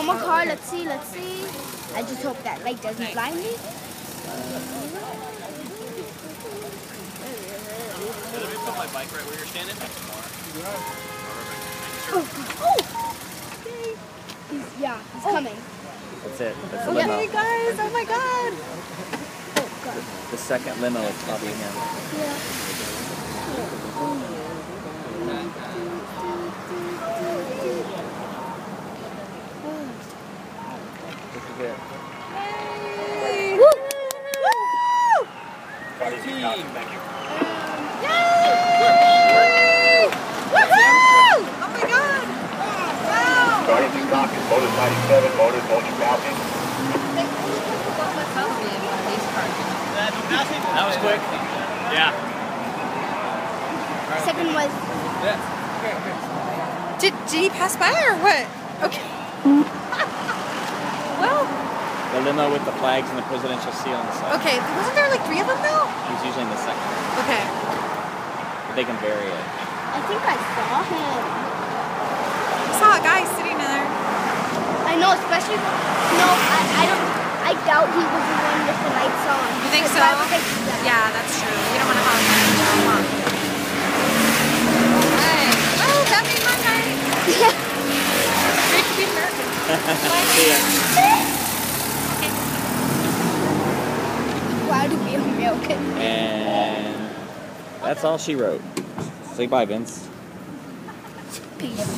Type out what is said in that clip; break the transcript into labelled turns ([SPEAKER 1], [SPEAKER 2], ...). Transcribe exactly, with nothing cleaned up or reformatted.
[SPEAKER 1] one more card. Let's see. Let's see. I just hope that light doesn't blind me.
[SPEAKER 2] Did we put my bike right where you're standing?
[SPEAKER 1] Oh! Oh! He's, yeah, he's oh. coming.
[SPEAKER 3] That's it. That's the
[SPEAKER 1] oh,
[SPEAKER 3] limo.
[SPEAKER 1] Hey guys! Oh my God! Oh God!
[SPEAKER 3] The, the second limo is probably him.
[SPEAKER 1] Yeah.
[SPEAKER 3] This is it.
[SPEAKER 1] Yay! Woo! Woo!
[SPEAKER 2] Thank you.
[SPEAKER 1] Yay! Woohoo! Oh my God! Wow!
[SPEAKER 4] Starting to copy, Motors ninety-seven, Motors, Motion Mapping.
[SPEAKER 2] That was quick. Yeah.
[SPEAKER 1] Second was...
[SPEAKER 2] Yes.
[SPEAKER 5] Did, did he pass by or what? Okay. Well.
[SPEAKER 3] The limo with the flags and the presidential seal on the side.
[SPEAKER 5] Okay, wasn't there like three of them though?
[SPEAKER 3] He's usually in the second.
[SPEAKER 5] Okay.
[SPEAKER 3] But they can vary it.
[SPEAKER 1] I think I saw him.
[SPEAKER 5] I saw a guy sitting there.
[SPEAKER 1] I know, especially... No, I, I don't... I doubt he was the one with the lights on.
[SPEAKER 5] You think so? Yeah, that's true. You don't want to have a huh? Hey. Oh, that made my night. Great to be American.
[SPEAKER 3] See ya.
[SPEAKER 1] Why do we American?
[SPEAKER 3] And that's all she wrote. Say bye, Vince.
[SPEAKER 1] Peace.